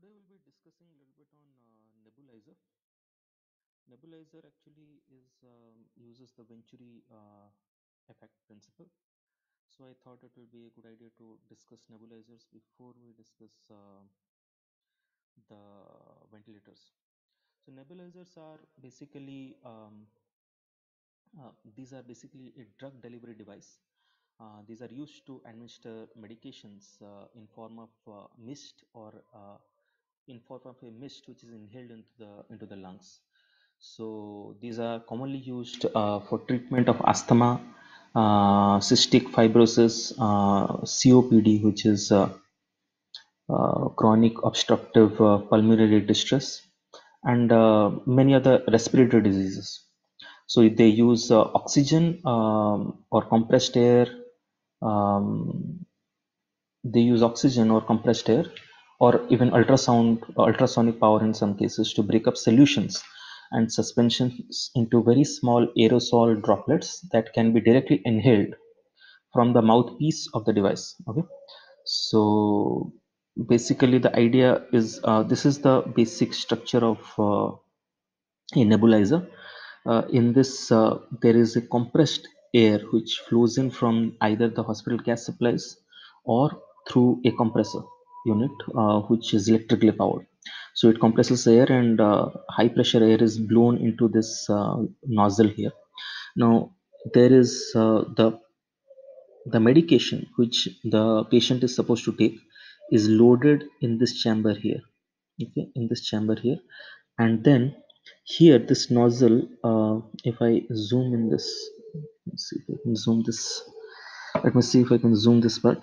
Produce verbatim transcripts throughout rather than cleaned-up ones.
Today we'll be discussing a little bit on uh, nebulizer. Nebulizer actually is um, uses the Venturi uh, effect principle. So I thought it will be a good idea to discuss nebulizers before we discuss uh, the ventilators. So nebulizers are basically um, uh, these are basically a drug delivery device. Uh, these are used to administer medications uh, in form of uh, mist or uh, in form of a mist which is inhaled into the into the lungs. So these are commonly used uh, for treatment of asthma, uh, cystic fibrosis, uh, C O P D, which is uh, uh, chronic obstructive uh, pulmonary distress, and uh, many other respiratory diseases. So they use uh, oxygen um, or compressed air. Um, they use oxygen or compressed air or even ultrasound, ultrasonic power in some cases to break up solutions and suspensions into very small aerosol droplets that can be directly inhaled from the mouthpiece of the device. Okay, so basically the idea is uh, this is the basic structure of uh, a nebulizer. Uh, in this, uh, there is a compressed air which flows in from either the hospital gas supplies or through a compressor unit, uh, which is electrically powered. So it compresses air, and uh, high pressure air is blown into this uh, nozzle here. Now, there is uh, the the medication which the patient is supposed to take is loaded in this chamber here. Okay, in this chamber here, and then here this nozzle, uh, if I zoom in this, let's see if I can zoom this, let me see if I can zoom this part.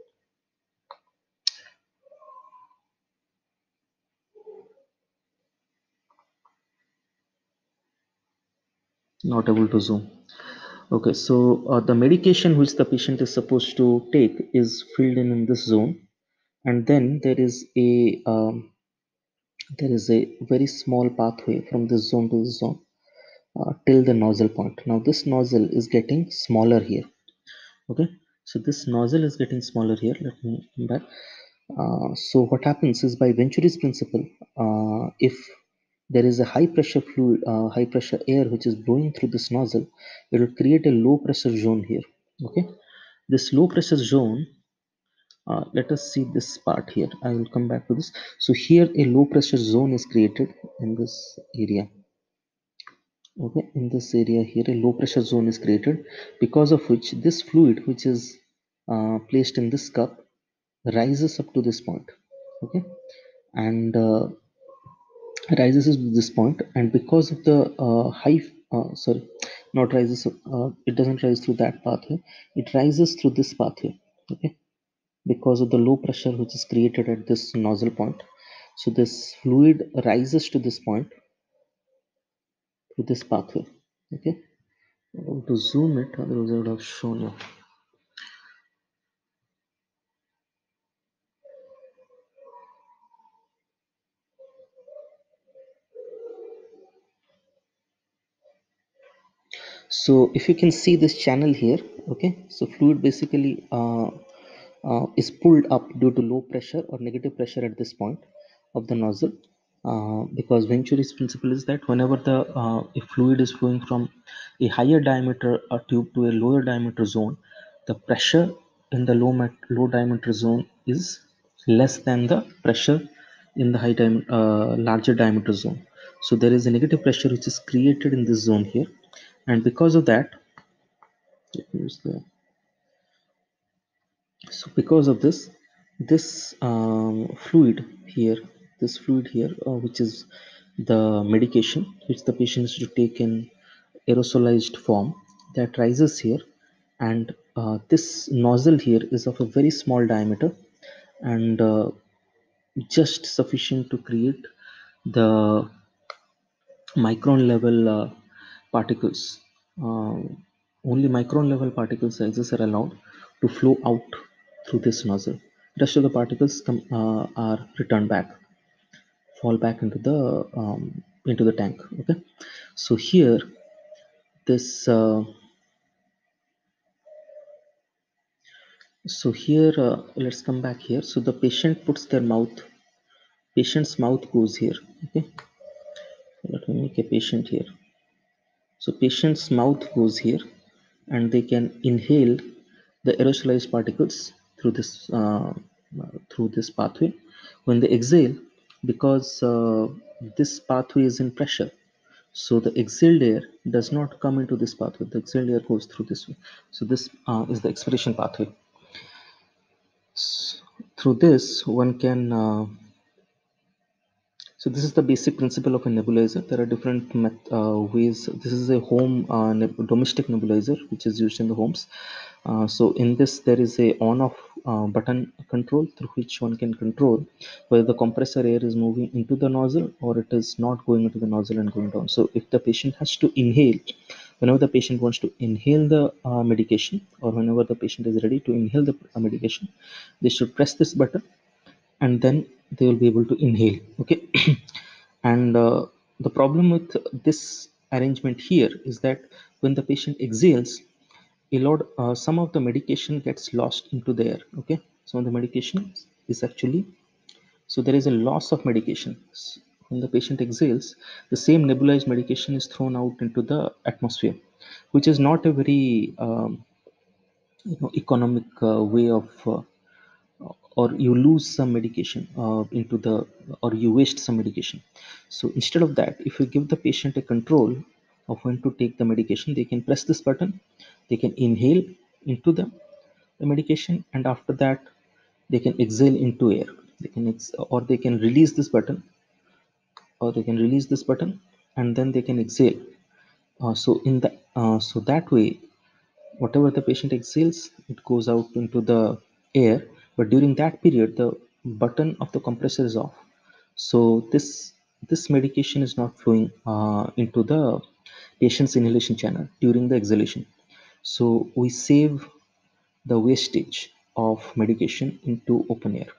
Not able to zoom. Okay, so uh, the medication which the patient is supposed to take is filled in in this zone, and then there is a um, there is a very small pathway from this zone to this zone uh, till the nozzle point. Now this nozzle is getting smaller here. Okay, so this nozzle is getting smaller here. Let me come back. Uh, so what happens is, by Venturi's principle, uh, if there is a high pressure fluid, uh, high pressure air which is blowing through this nozzle, it will create a low pressure zone here. Okay, this low pressure zone. Uh, let us see this part here. I will come back to this. So here a low pressure zone is created in this area. Okay, in this area here a low pressure zone is created, because of which this fluid which is uh, placed in this cup rises up to this point. Okay, and uh, rises to this point, and because of the uh, high uh, sorry, not rises up, uh, it doesn't rise through that pathway, it rises through this pathway. Okay, because of the low pressure which is created at this nozzle point, so this fluid rises to this point through this pathway. Okay, I want to zoom it, otherwise I would have shown you. So if you can see this channel here, okay, so fluid basically uh, uh, is pulled up due to low pressure or negative pressure at this point of the nozzle, uh, because Venturi's principle is that whenever the uh, a fluid is flowing from a higher diameter uh, tube to a lower diameter zone, the pressure in the low mat- low diameter zone is less than the pressure in the high time uh, larger diameter zone. So there is a negative pressure which is created in this zone here, and because of that, here's the so because of this, this um, fluid here, this fluid here, uh, which is the medication which the patient is to take in aerosolized form, that rises here, and uh, this nozzle here is of a very small diameter, and uh, just sufficient to create the micron level uh, particles. Uh, Only micron level particle sizes are allowed to flow out through this nozzle. Rest of the particles come, uh, are returned back, fall back into the um, into the tank. Okay, so here this uh, so here uh, let's come back here. So the patient puts their mouth patient's mouth goes here. Okay, let me make a patient here. So patient's mouth goes here, and they can inhale the aerosolized particles through this uh, through this pathway. When they exhale, because uh, this pathway is in pressure, so the exhaled air does not come into this pathway. The exhaled air goes through this way. So this uh, is the expiration pathway. S- Through this, one can uh, so this is the basic principle of a nebulizer. There are different met- uh, ways. This is a home uh, neb- domestic nebulizer which is used in the homes. Uh, so in this there is a on-off uh, button control through which one can control whether the compressor air is moving into the nozzle or it is not going into the nozzle and going down. So if the patient has to inhale, whenever the patient wants to inhale the uh, medication, or whenever the patient is ready to inhale the uh, medication, they should press this button, and then they will be able to inhale. Okay. And uh, the problem with this arrangement here is that when the patient exhales, a lot uh, some of the medication gets lost into the air. Okay, some of the medication is actually, so there is a loss of medication. S- when the patient exhales, the same nebulized medication is thrown out into the atmosphere, which is not a very um, you know, economic uh, way of uh, or you lose some medication uh, into the, or you waste some medication. So instead of that, if you give the patient a control of when to take the medication, they can press this button, they can inhale into the, the medication, and after that they can exhale into air. They can ex- or they can release this button, or they can release this button and then they can exhale. Uh, so in the uh, so that way, whatever the patient exhales, it goes out into the air, but during that period the button of the compressor is off. So this this medication is not flowing uh, into the patient's inhalation channel during the exhalation. So we save the wastage of medication into open air.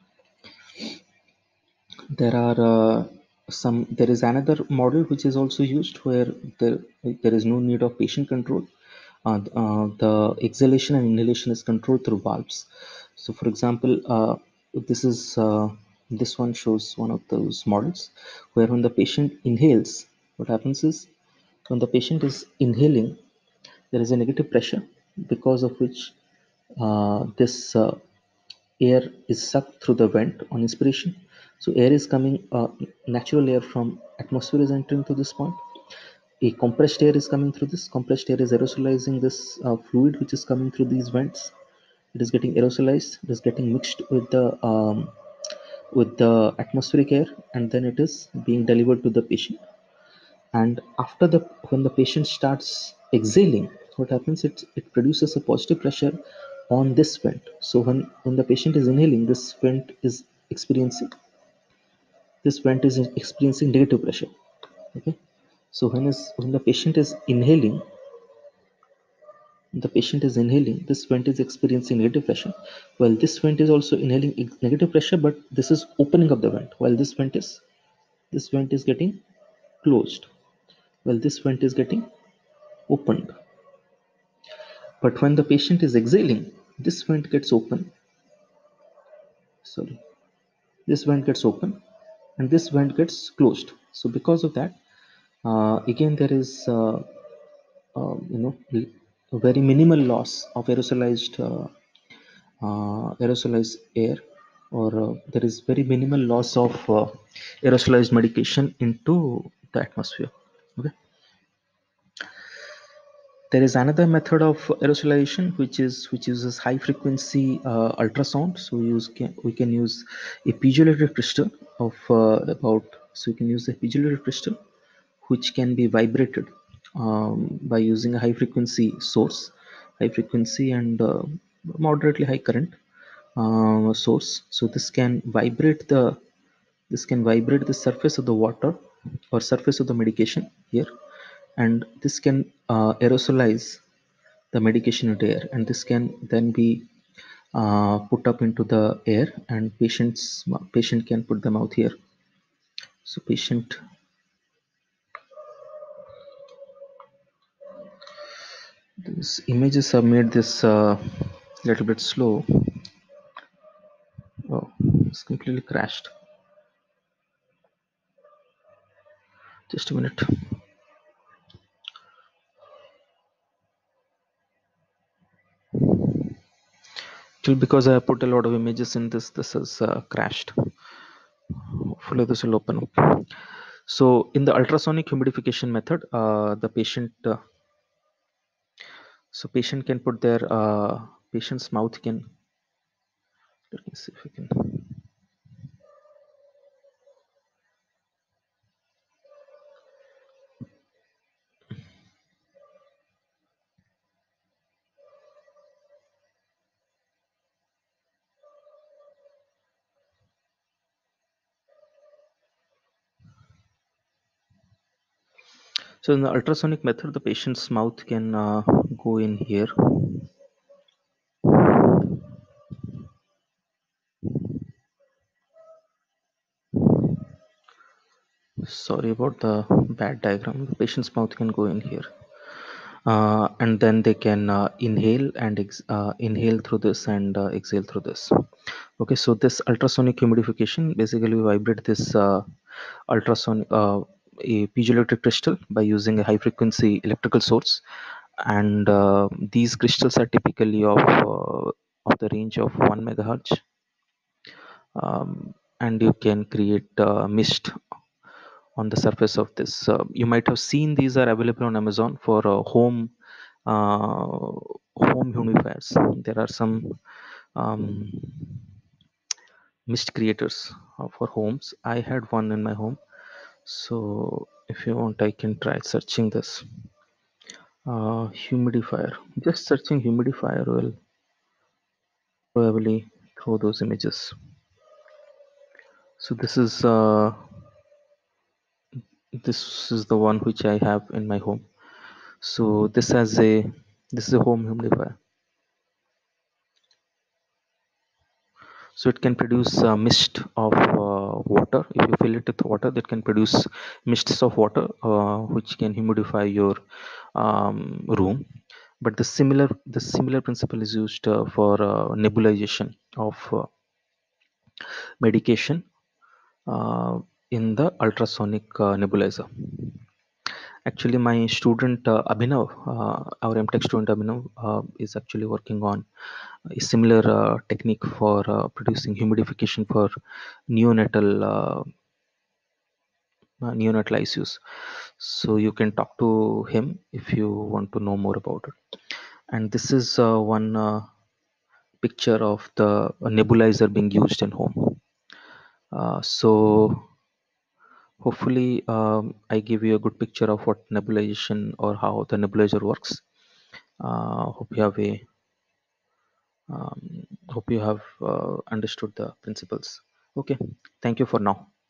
There are uh, some there is another model which is also used where there there is no need of patient control. Uh, uh, the exhalation and inhalation is controlled through valves. So for example, uh, this is uh, this one shows one of those models where when the patient inhales, what happens is, when the patient is inhaling, there is a negative pressure, because of which uh, this uh, air is sucked through the vent on inspiration. So air is coming, uh, natural air from atmosphere is entering to this point. A compressed air is coming through this. Compressed air is aerosolizing this uh, fluid which is coming through these vents. It is getting aerosolized, it is getting mixed with the um, with the atmospheric air, and then it is being delivered to the patient. And after the, when the patient starts exhaling, what happens, it it produces a positive pressure on this vent. So when when the patient is inhaling, this vent is experiencing this vent is experiencing negative pressure. Okay, so when is when the patient is inhaling, the patient is inhaling, this vent is experiencing negative pressure. Well, this vent is also inhaling ex- negative pressure, but this is opening up the vent, while this vent is this vent is getting closed. Well, this vent is getting opened. But when the patient is exhaling, this vent gets open. Sorry, this vent gets open, and this vent gets closed. So because of that, uh, again there is uh, uh, you know a very minimal loss of aerosolized uh, uh, aerosolized air, or uh, there is very minimal loss of uh, aerosolized medication into the atmosphere. Okay. There is another method of aerosolization which is which uses high frequency uh, ultrasound. So we use can, we can use a piezoelectric crystal of uh, about so you can use a piezoelectric crystal which can be vibrated um, by using a high frequency source, high frequency and uh, moderately high current uh, source. So this can vibrate the this can vibrate the surface of the water or surface of the medication here, and this can uh, aerosolize the medication into air, and this can then be uh, put up into the air, and patients patient can put them out here. So patient, these images have made this uh, little bit slow. Oh, it's completely crashed. Just a minute. Still, because I put a lot of images in this, this has uh, crashed. Hopefully this will open up. So in the ultrasonic humidification method, uh, the patient, uh, so patient can put their, uh, patient's mouth can, let me see if we can. So in the ultrasonic method, the patient's mouth can uh, go in here. Sorry about the bad diagram. The patient's mouth can go in here. Uh, and then they can uh, inhale and ex- uh, inhale through this and uh, exhale through this. Okay, so this ultrasonic humidification basically vibrate this uh, ultrasonic uh, a piezoelectric crystal by using a high frequency electrical source, and uh, these crystals are typically of uh, of the range of one megahertz, um, and you can create uh, mist on the surface of this. Uh, you might have seen these are available on Amazon for uh, home uh, home humidifiers. There are some um, mist creators uh, for homes. I had one in my home, so if you want, I can try searching this uh, humidifier. Just searching humidifier will probably throw those images. So this is uh, this is the one which I have in my home. So this has a this is a home humidifier. So it can produce a mist of uh, water. If you fill it with water, that can produce mists of water, uh, which can humidify your um, room. But the similar the similar principle is used uh, for uh, nebulization of uh, medication uh, in the ultrasonic uh, nebulizer. Actually, my student uh, Abhinav, uh, our MTech student Abhinav, uh, is actually working on a similar uh, technique for uh, producing humidification for neonatal uh, uh, neonatal I C Us. So you can talk to him if you want to know more about it. And this is uh, one uh, picture of the nebulizer being used in home. Uh, so hopefully um, I give you a good picture of what nebulization or how the nebulizer works. Uh, hope you have a um, hope you have uh, understood the principles. Okay, thank you for now.